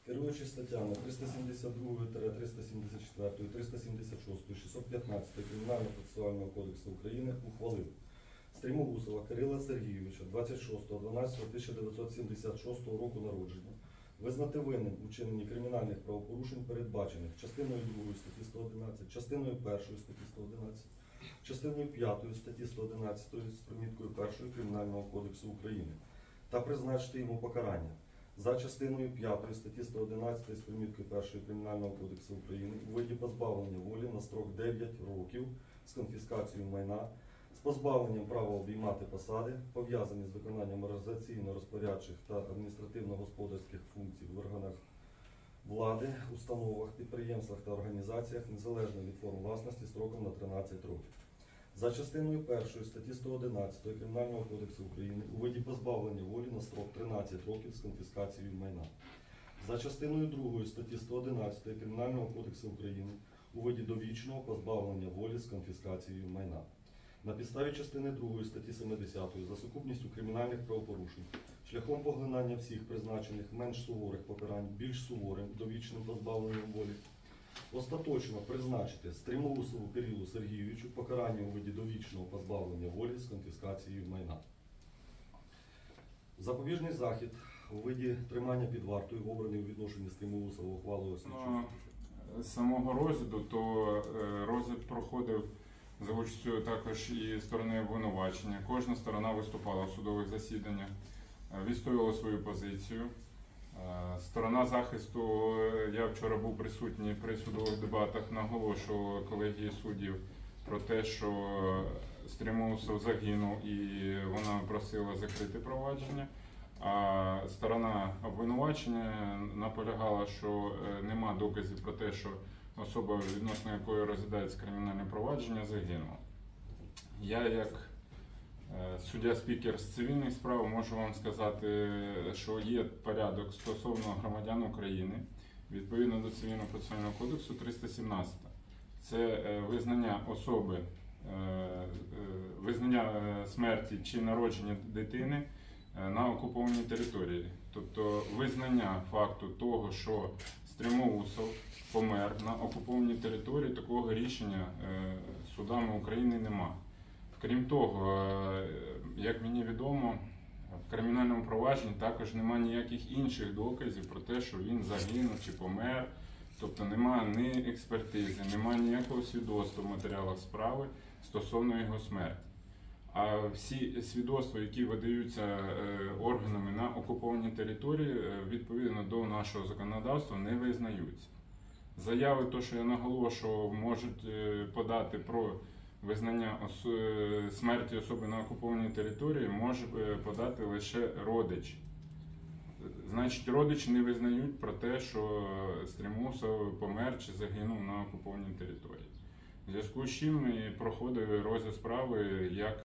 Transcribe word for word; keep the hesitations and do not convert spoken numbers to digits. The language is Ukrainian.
Керуючись статтями триста сімдесят два - триста сімдесят чотири, триста сімдесят шість, шістсот п'ятнадцять Кримінально-процесуального кодексу України ухвалив Стрімоусова Кирила Сергійовича двадцять шостого дванадцятого тисяча дев'ятсот сімдесят шостого року народження визнати винним у вчиненні кримінальних правопорушень, передбачених частиною другою статті сто одинадцять, частиною першою статті сто одинадцять, частиною п'ятою статті сто одинадцять з приміткою першої Кримінального кодексу України та призначити йому покарання за частиною п'ятої статті сто одинадцять з приміткою першої Кримінального кодексу України у виді позбавлення волі на строк дев'ять років з конфіскацією майна, з позбавленням права обіймати посади, пов'язані з виконанням організаційно-розпорядчих та адміністративно-господарських функцій в органах влади, установах, підприємствах та організаціях, незалежно від форм власності, строком на тринадцять років. За частиною першої статті сто одинадцять Кримінального кодексу України у виді позбавлення волі на строк тринадцять років з конфіскацією майна. За частиною другої статті сто одинадцять Кримінального кодексу України у виді довічного позбавлення волі з конфіскацією майна. На підставі частини другої статті сімдесят за сукупністю кримінальних правопорушень шляхом поглинання всіх призначених менш суворих покарань більш суворим довічним позбавленням волі остаточно призначити Стрімоусову Кирилу Сергійовичу покарання у виді довічного позбавлення волі з конфіскацією майна. Запобіжний захід у виді тримання під вартою, обраний у відношенні Стрімоусова ухвалою слідчого. З самого розгляду, то розгляд проходив за участю також і сторони обвинувачення. Кожна сторона виступала в судових засіданнях, відстоювала свою позицію. Сторона захисту, я вчора був присутній при судових дебатах, наголошував колегії суддів про те, що Стрімоусов загинув і вона просила закрити провадження. А сторона обвинувачення наполягала, що нема доказів про те, що особа, відносно якої розглядається кримінальне провадження, загинула. Я, як суддя-спікер з цивільних справ, можу вам сказати, що є порядок стосовно громадян України, відповідно до Цивільного процесуального кодексу триста сімнадцять. Це визнання особи, визнання смерті чи народження дитини на окупованій території. Тобто визнання факту того, що Стрімоусов помер на окупованій території, такого рішення судами України нема. Крім того, як мені відомо, в кримінальному провадженні також немає ніяких інших доказів про те, що він загинув чи помер. Тобто немає ні експертизи, немає ніякого свідоцтва в матеріалах справи стосовно його смерті. А всі свідоцтва, які видаються органами на окупованій території, відповідно до нашого законодавства, не визнаються. Заяви, то, що я наголошував, можуть подати про визнання смерті особи на окупованій території, може подати лише родич. Значить, родичі не визнають про те, що Стрімоусов помер чи загинув на окупованій території. В зв'язку з чим і проходив розгляд справи як